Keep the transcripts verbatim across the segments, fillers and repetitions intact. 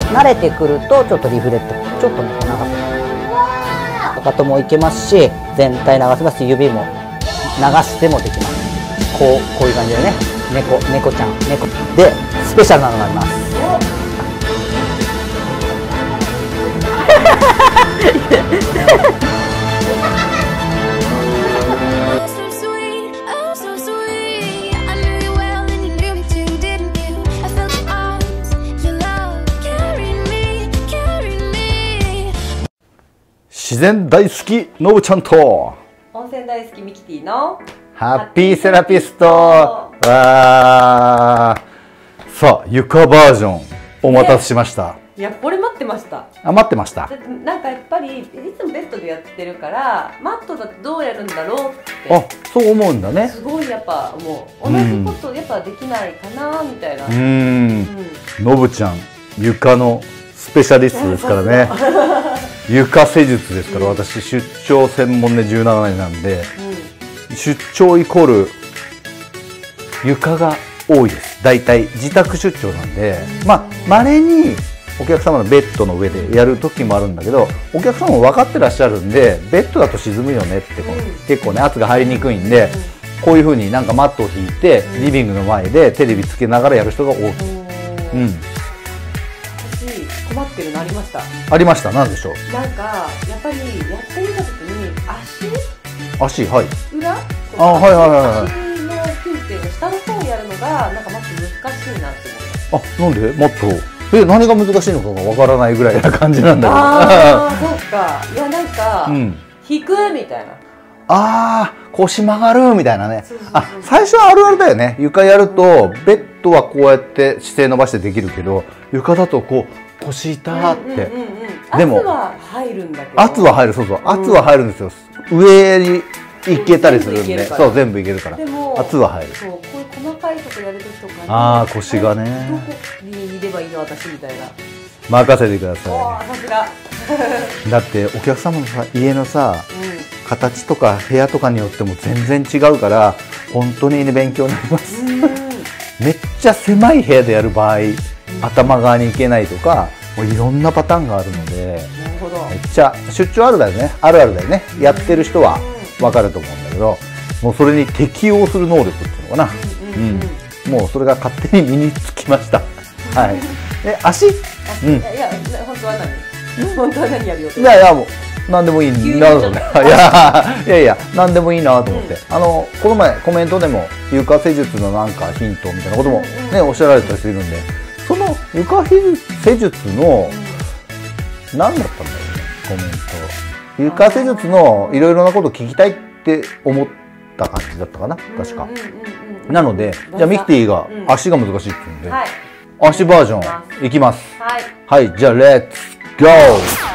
慣れてくるとちょっとリフレットちょっとね長くかかともいけますし、全体流せますし、指も流してもできます。こうこういう感じでね、猫猫ちゃん猫でスペシャルなのがあります。 自然大好きのぶちゃんと温泉大好きミキティのハッピーセラピスト。わー、さあ床バージョンお待たせしました。 いやこれ待ってました。 あ、待ってました。 だってなんかやっぱりいつもベッドでやってるからマットだとどうやるんだろうって。 あ、そう思うんだね。 すごいやっぱもう同じことやっぱできないかなみたいな。うーん、のぶちゃん床のスペシャリストですからね。床施術ですから、うん、私出張専門でじゅうななねんなんで、うん、出張イコール床が多いです。だいたい自宅出張なんで、うん、まあ稀にお客様のベッドの上でやる時もあるんだけど、お客様も分かってらっしゃるんで、ベッドだと沈むよねって、うん、結構ね圧が入りにくいんで、うん、こういう風になんかマットを引いて、うん、リビングの前でテレビつけながらやる人が多い。うん、 困ってるのありました。 ありました。なんでしょう。 なんかやっぱりやってみたときに足、足、はい。 裏とか、 あ、はいはいはいはい。 足の筋っていうの下の方をやるのがなんかまず難しいなって思って。あ、なんで？もっとえ何が難しいのかがわからないぐらいな感じなんだけど。 ああ、そうか。いやなんか、うん、引くみたいな。 ああ、腰曲がるみたいなね。あ、最初はあるあるだよね。床やるとベッドはこうやって姿勢伸ばしてできるけど、床だとこう腰痛って。 でも圧は入るんだけど。 圧は入る、そうそう。圧は入るんですよ。上に行けたりするんで、そう全部いけるから。圧は入る。 そう、こういう細かいとこやるときとかに。 ああ、腰がね。 どこにいればいいの私みたいな。 任せてください。 さすが。 だってお客様のさ家のさ、形とか部屋とかによっても全然違うから本当にね勉強になります。めっちゃ狭い部屋でやる場合、頭側に行けないとかもういろんなパターンがあるので、 なるほど、 めっちゃ出張あるだよね、あるあるだよね、やってる人は分かると思うんだけど、もうそれに適応する能力っていうのかな、うん、もうそれが勝手に身につきました。はい。え、足？うん。 いやいや本当は何？本当は何やるよ。 いやいやもう。何でもいいなと思って、いやいやいや何でもいいなと思って、うん、あのこの前コメントでも床施術のなんかヒントみたいなこともねおっしゃられたりするんで、その床施術の何だったんだろうね、コメント床施術のいろいろなことを聞きたいって思った感じだったかな、確か。なのでじゃあミキティが足が難しいって言うんで、はい、足バージョンいきます。はい、はい、じゃあレッツゴー。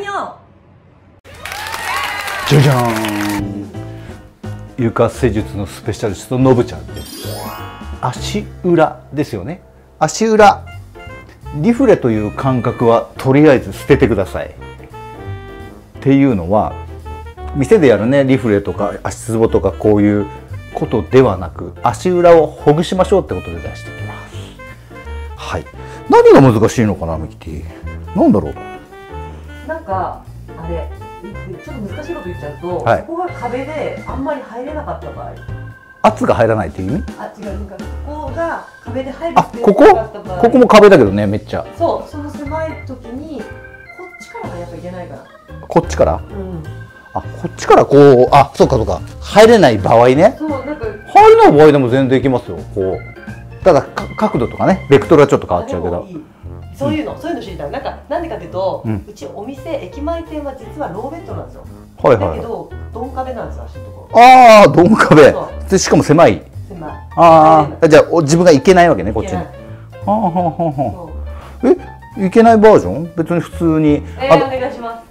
じゃじゃーん、床施術のスペシャリストのぶちゃんです。足裏ですよね。足裏リフレという感覚はとりあえず捨ててください。っていうのは店でやるねリフレとか足つぼとかこういうことではなく、足裏をほぐしましょうってことで出していきます。はい。何が難しいのかなミキティ。なんだろう。 なんかあれ。ちょっと難しいこと言っちゃうと、はい、そこが壁であんまり入れなかった場合、 圧が入らないっていう意味？ あ、違う、なんかここが壁で入るあ、ここ？ここも壁だけどね、めっちゃ。 そう、その狭い時にこっちからがやっぱいけないから。 こっちから？ うん。 あ、こっちからこう、あ、そうかそうか、入れない場合ね。 そう、なんか入れない場合でも全然いきますよ。こう、ただ角度とかね、ベクトルはちょっと変わっちゃうけど。 そういうの、そういうの知りたい。なんか、なんでかっていうと、うちお店、駅前店は実はローベッドなんですよ。はいはい。だけど、鈍壁なんですよ、足のところ。ああ、鈍壁。で、しかも狭い。 狭い。 ああ、じゃあ、自分が行けないわけね、こっちに。はあはあはあはあ。え、行けないバージョン？別に普通に。 え、お願いします。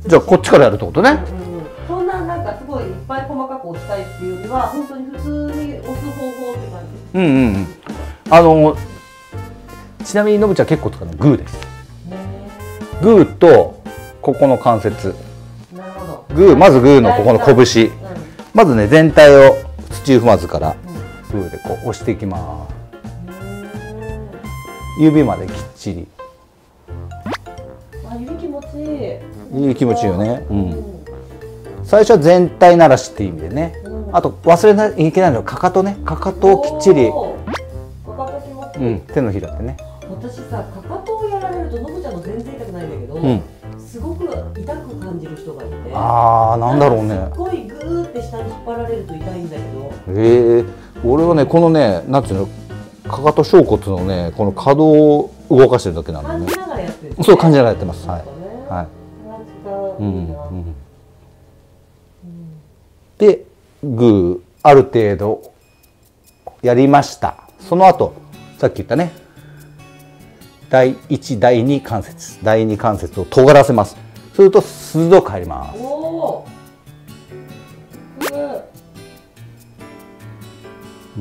じゃあ、こっちからやるってことね。 そんな、なんか、すごいいっぱい細かく押したいっていうよりは、本当に普通に押す方法って感じ。うんうん。 あの。ちなみにのぶちゃん結構使うのグーです。グーとここの関節。なるほど。グー、まずグーのここの拳。うん、まずね全体を土踏まずからグーでこう押していきます。指まできっちり。 あ、指気持ちいい。 指気持ちいいよね。うん。最初は全体ならしっていう意味でね。あと忘れないといけないのはかかとね。かかとをきっちり。かかと気持ちいい。うん。手のひらってね。 私さ、かかとをやられるとのぶちゃんの全然痛くないんだけど、うん、すごく痛く感じる人がいて。 ああ、なんだろうね。 すごいグーって下に引っ張られると痛いんだけど。 へえ。俺はね、このね、なんていうの、かかと小骨のね、この可動を動かしてるだけなんでね。 感じながらやってる、ね。 そう、感じながらやってます。はい。はい。うんうん。で、グーある程度やりました。その後、さっき言ったね。だいいち、だいに関節、だいに関節を尖らせます。すると鋭く入ります。おお。うん、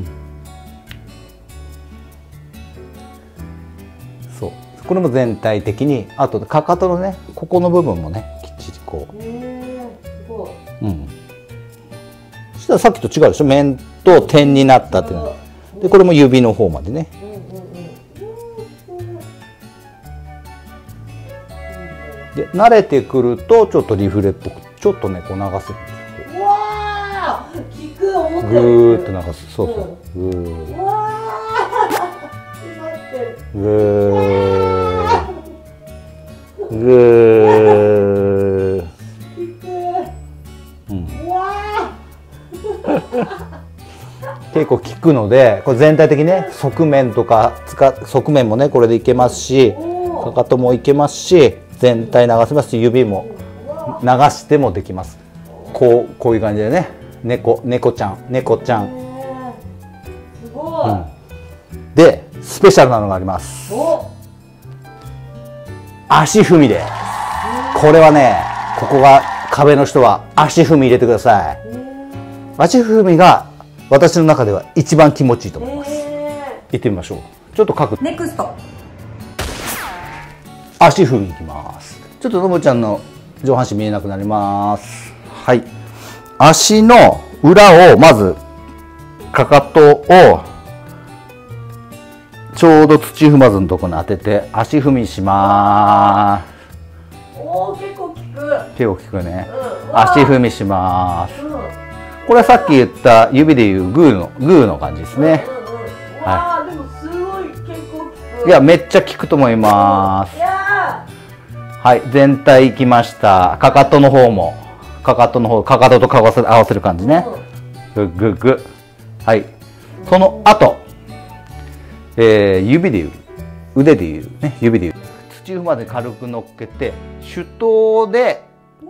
そう。これも全体的に、あとかかとのね、ここの部分もね、きっちりこう。へえ、すごい。うん。そしたらさっきと違うでしょ。面と点になったっていうの。で、これも指の方までね。で慣れてくるとちょっとリフレっぽくちょっとねこう流せるんですよ。 うわあ、効く思ってる。 ぐーっと流す。そうそう。ぐー。うわあ。ぐー。ぐー。うん。結構効くので、これ全体的にね側面とか使側面もねこれでいけますし、かかともいけますし。全体流せますし、指も流してもできます。こうこういう感じでね、猫猫ちゃん猫ちゃん。すごい。うん、でスペシャルなのがあります。足踏みです。これはね、ここが壁の人は足踏み入れてください。足踏みが私の中では一番気持ちいいと思います。行ってみましょう。ちょっと書く。 ネクスト。 足踏みいきます。ちょっとのぶちゃんの上半身見えなくなります。はい。足の裏をまずかかとをちょうど土踏まずのところに当てて足踏みします。 おお、結構効く。 結構効くね。うん、足踏みします。うん、これはさっき言った指でいうグーのグーの感じですね。 はい。でもすごい結構効く。 いや、めっちゃ効くと思います。はい、全体いきました。かかとの方も、かかとの方、かかとと顔を合わせる感じね。グッグッグ。はい。その後、えー、指でいう、腕でいうね、指でいう。土踏まで軽く乗っけて、手刀で、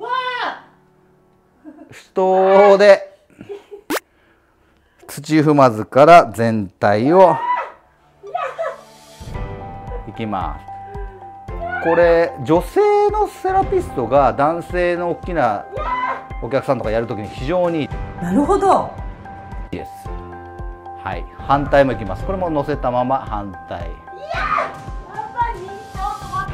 手刀で、土踏まずから全体を、いきます。これ女性のセラピストが男性の大きなお客さんとかやるときに非常になるほどいいです。はい、反対もいきます。これも乗せたまま反対。いやー、やっぱり認証止ま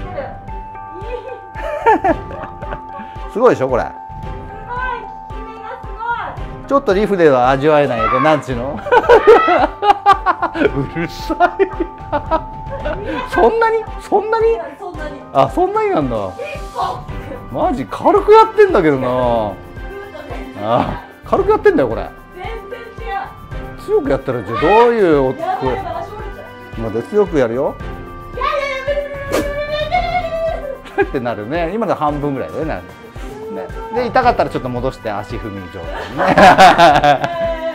ってる。すごいでしょこれ。すごい、効き目がすごい。ちょっとリフでは味わえないけど、なんちゅうの。うるさい。そんなにそんなにあ、そんなになんだ。マジ軽くやってんだけどな。あ、軽くやってんだよこれ。全然違う。強くやったらじゃどういう音。まだ強くやるよ。ってなるね。今の半分ぐらいだよね。で痛かったらちょっと戻して足踏み状態ね。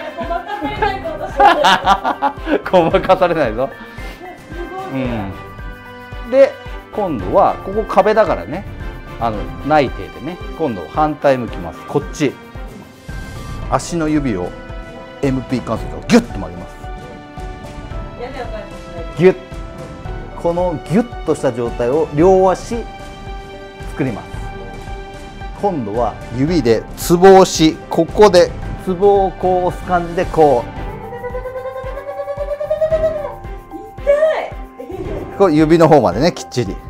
ごまかされないぞ。うん、で今度はここ壁だからね、あの内定でね、今度反対向きます。こっち足の指を エムピー 関節をギュッと曲げます。ギュッ、このギュッとした状態を両足作ります。今度は指でつぼ押し、ここでつぼをこう押す感じでこう。こう指の方までね、きっちり。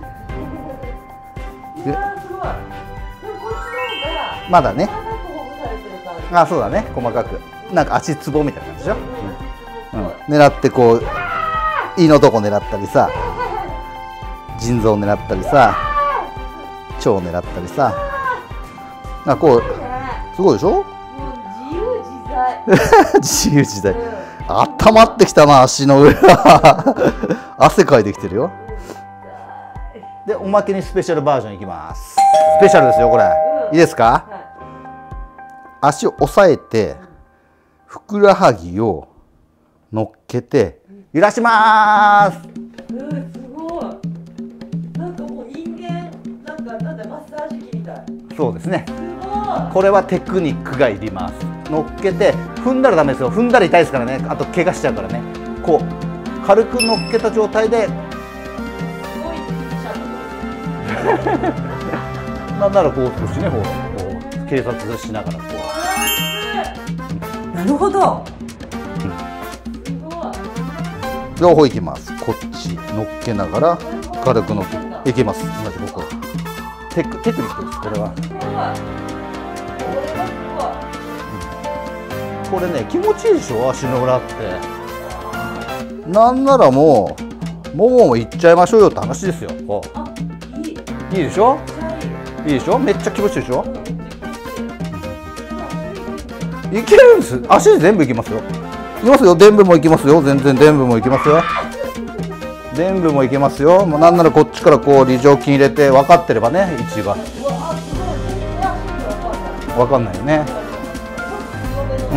まだね。あ、そうだね、細かく。なんか足つぼみたいな感じでしょ。うん、狙ってこう胃のとこ狙ったりさ、腎臓狙ったりさ、 蝶を狙ったりさ、あこうすごいでしょ。 もう自由自在。 自由自在。あったまってきたな、足の裏。汗かいてきてるよ。でおまけにスペシャルバージョンいきます。スペシャルですよこれ、いいですか。足を押さえてふくらはぎを乗っけて揺らしまーす。 うん、すごい。なんかもう人間、なんかなんだマッサージ機みたい。 そうですね。 すごい。 これはテクニックがいります。乗っけて踏んだらダメですよ。踏んだら痛いですからね。あと怪我しちゃうからね。こう軽く乗っけた状態で。 すごいシャツ。 なんならこう少しね、ほらこう警察しながらこう。なるほど。 両方いきます。こっち乗っけながら軽く乗っけいきます。同じここテクテクニックです。これはこれね気持ちいいでしょ。足の裏ってなんならもうもももいっちゃいましょうよって話ですよ。こういいいいでしょ。いいでしょ。めっちゃ気持ちいいでしょ。いけるんです。足で全部いきますよ。いきますよ。伝部もいきますよ。全然伝部もいきますよ。伝部もいけますよ。もうなんならこっちからこう梨状筋入れて分かってればね、位置が分かんないよね。うん。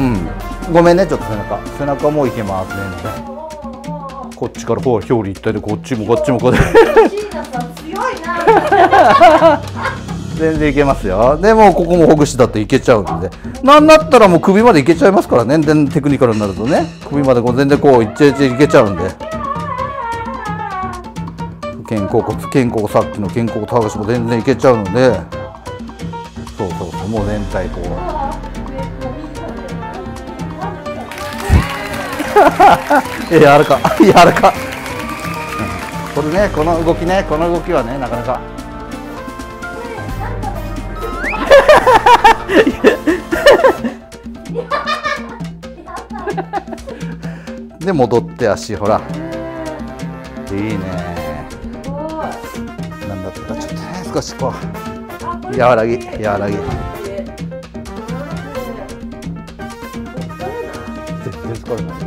ごめんねちょっと背中背中もいけますね。こっちからこう表裏一体でこっちもこっちもこうで全然いけますよ。でもここもほぐしだといけちゃうんで、なんだったらもう首までいけちゃいますからね。全然テクニカルになるとね、首までこう全然こういっちゃいちゃいけちゃうんで、肩甲骨肩甲骨さっきの肩甲骨剥がしも全然いけちゃうので、そうそうそう、もう全体こう柔らか柔らか、これね、この動きね、この動きはね、なかなかで戻って足ほらいいね。なんだったらちょっとね少しこう和らぎ和らぎ。全然疲れない。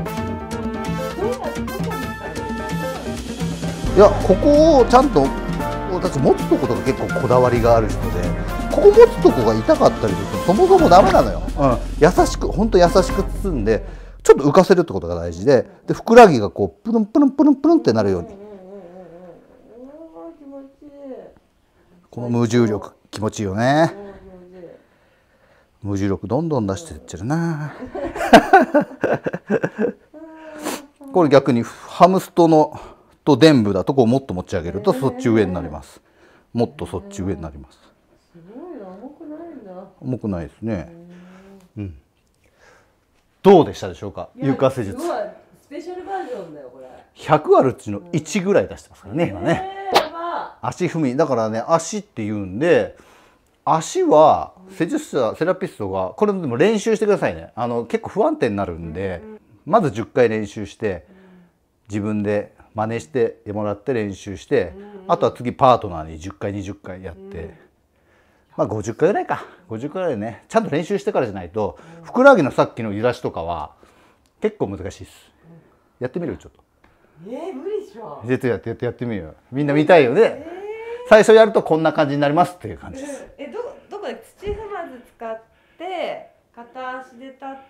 いやここをちゃんと私持つとことが結構こだわりがある人で、ここ持つとこが痛かったりするとそもそもダメなのよ。うん、優しく本当優しく包んでちょっと浮かせるってことが大事で、でふくらはぎがこうプルンプルンプルンプルンってなるように、この無重力気持ちいいよね。無重力どんどん出していっちゃうなこれ逆にハムストのと伝部だとこうもっと持ち上げるとそっち上になります。もっとそっち上になります。 すごいな、重くないんだ。 重くないですね。うん。どうでしたでしょうか。床施術。 すごいスペシャルバージョンだよこれ。 ひゃくあるうちのいちぐらい出してますからね、今ね。 えー、やば。 足踏みだからね、足って言うんで、足は施術者セラピストがこれでも練習してくださいね。あの結構不安定になるんで、まずじゅっかい練習して自分で真似してもらって練習して、あとは次パートナーにじゅっかいにじゅっかいやって、まあごじゅっかいぐらいかごじゅっかいぐらいね、ちゃんと練習してからじゃないとふくらはぎのさっきの揺らしとかは結構難しいです。やってみるちょっと。 えー、無理でしょ。 絶対やってやってやってみるよ。みんな見たいよね。えー、最初やるとこんな感じになりますっていう感じです。 えー、どどこで土踏まず使って片足で立って、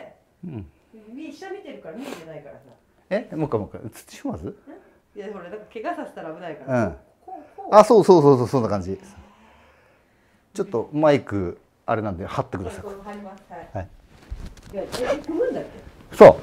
うん、下見てるから見えてないからさ。 え、もう一回もう一回土踏まず？ いやほらなんか怪我させたら危ないから。うん。 こうこうあ、そうそうそうそうそんな感じ。ちょっとマイクあれなんで貼ってください。 これ貼ります。はい。 はい。 いやえ踏むんだっけ？ そう。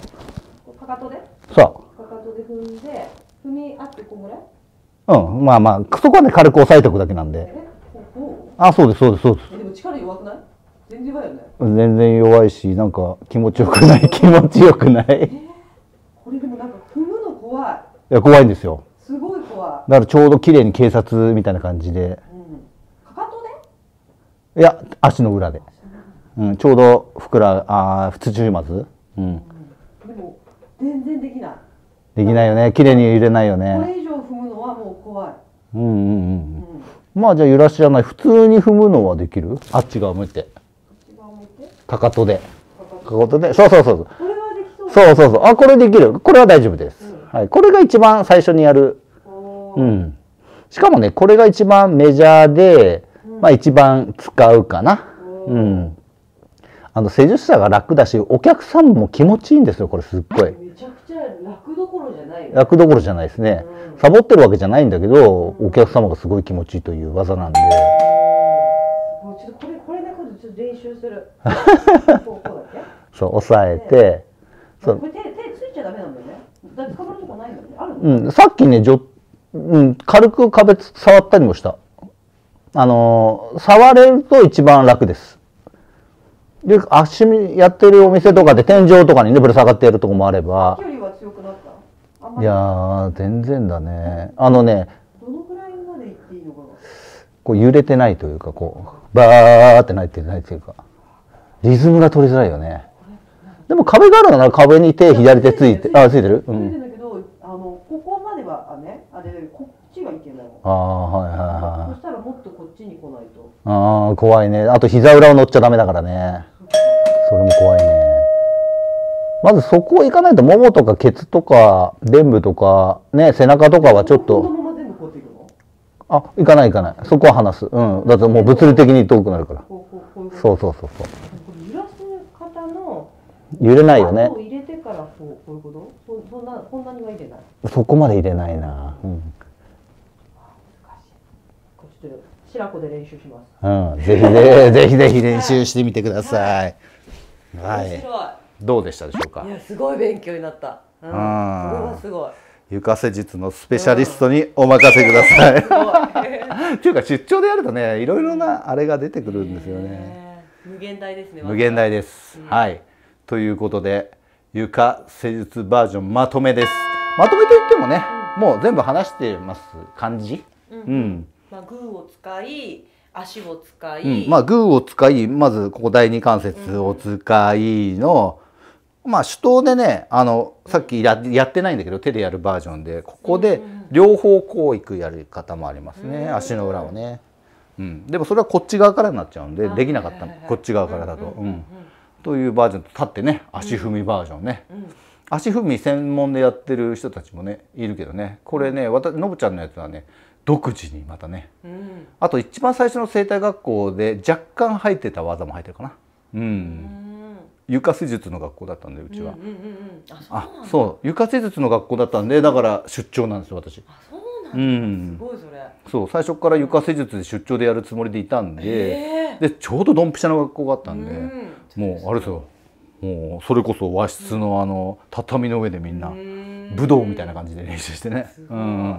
かかとで？ そう。 かかとで踏んで踏み合ってこんぐらい？ うん、まあまあそこはね軽く押さえておくだけなんで。え、こう？あ、そうですそうですそうです。 えでも力弱くない？全然弱いよね。 全然弱いし、なんか気持ちよくない気持ちよくない。えー、 これでもなんか踏むの怖い。 いや怖いんですよ。 すごい怖い。 だからちょうど綺麗に警察みたいな感じで。いや足の裏で、うん、ちょうどふくらあ土踏まず、うん、 でも全然できない。 できないよね。綺麗に入れないよね。 これ以上踏むのはもう怖い。 うんうんうん。 まあじゃあ揺らしじゃない、普通に踏むのはできる？あっち側向いて。かかとで。かかとで。そうそうそう。 これはできそう。 そうそうそう。あ、これできる。これは大丈夫です。うん、はい。これが一番最初にやる。うん。しかもね、これが一番メジャーで、まあ一番使うかな。うん。あの、施術者が楽だし、お客さんも気持ちいいんですよ、これすっごい。 めちゃくちゃ楽どころじゃないよ。 楽どころじゃないですね。うん、サボってるわけじゃないんだけど、うん、お客様がすごい気持ちいいという技なんで。 もうちょっとこれ、これね、今度ちょっと練習する。こう、こうだっけ？ そう、押さえて。 そう。これ手、手ついちゃダメなんだよね。だって捕まるとこないんだよね。あるの？ うん、さっきね、じょ、うん、軽く壁触ったりもした。あのー、触れると一番楽です。で、足やってるお店とかで天井とかにね、ぶら下がっているとこもあれば。 距離は強くなった？あんまり。 いやー、全然だね。あのね、 どのくらいまで行っていいのかな？ こう揺れてないというか、こう、バーってないってないというか、リズムが取りづらいよね。でも壁があるなら壁に手、左手ついて、あ、ついてる？ うん。ついてるんだけど、あの、ここまでは、あね、あれ、こっちがいけない。 ああ、はいはいはい。 そしたらもっとこっちに来ないと。 ああ、怖いね。あと膝裏を乗っちゃダメだからね。それも怖いね。まずそこ行かないと、ももとかケツとか、臀部とか、ね、背中とかはちょっと。あ、行かない行かない。そこは離す。うん。だってもう物理的に遠くなるから。そうそうそうそう。 揺らす方の。 揺れないよね。 入れてからこう、こういうこと？そんな、こんなには入れない。 そこまで入れないな。うん。 ちょっと白子で練習します。 うん。ぜひぜひぜひぜひ練習してみてください。はい。 面白い。 どうでしたでしょうか。 いや、すごい勉強になった。うん。これはすごい。 床施術のスペシャリストにお任せください。っていうか出張でやるとね、いろいろなあれが出てくるんですよね。 無限大ですね。 無限大です。はい。ということで床施術バージョンまとめです。まとめといってもね、もう全部話してます感じ。うん。 まあグーを使い、足を使い、 まあグーを使い、まずここ第二関節を使いの。まあ手刀でね、あのさっき や, やってないんだけど手でやるバージョンで、ここで両方こういくやる方もありますね、足の裏をね、うん、でもそれはこっち側からになっちゃうんでできなかったの、こっち側からだと、うん、というバージョンと立ってね、足踏みバージョンね、足踏み専門でやってる人たちもねいるけどね、これね、私のぶちゃんのやつはね独自にまたね、あと一番最初の整体学校で若干入ってた技も入ってるかな。うん、床施術の学校だったんでうちは。あ、そう、床施術の学校だったんで、だから出張なんですよ私。 あ、そうなんだ。すごいそれ。 そう、最初から床施術で出張でやるつもりでいたんで、でちょうどドンピシャの学校があったんで、もうあれですよ。もうそれこそ和室のあの畳の上でみんな武道みたいな感じで練習してね。うん、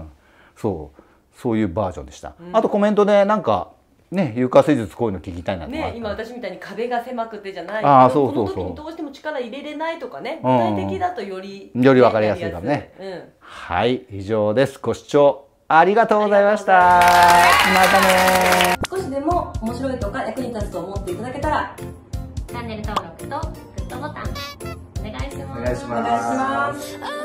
そう、そういうバージョンでした。あとコメントでなんか。ね、床施術こういうの聞きたいなとか、 ね、今私みたいに壁が狭くてじゃないけど、そうそうそう、この時にどうしても力入れれないとかね、具体的だとより、 ね、より分かりやすいかもね、うん、はい、以上です。ご視聴ありがとうございました。またね。 少しでも面白いとか役に立つと思っていただけたらチャンネル登録とグッドボタンお願いします。 お願いします。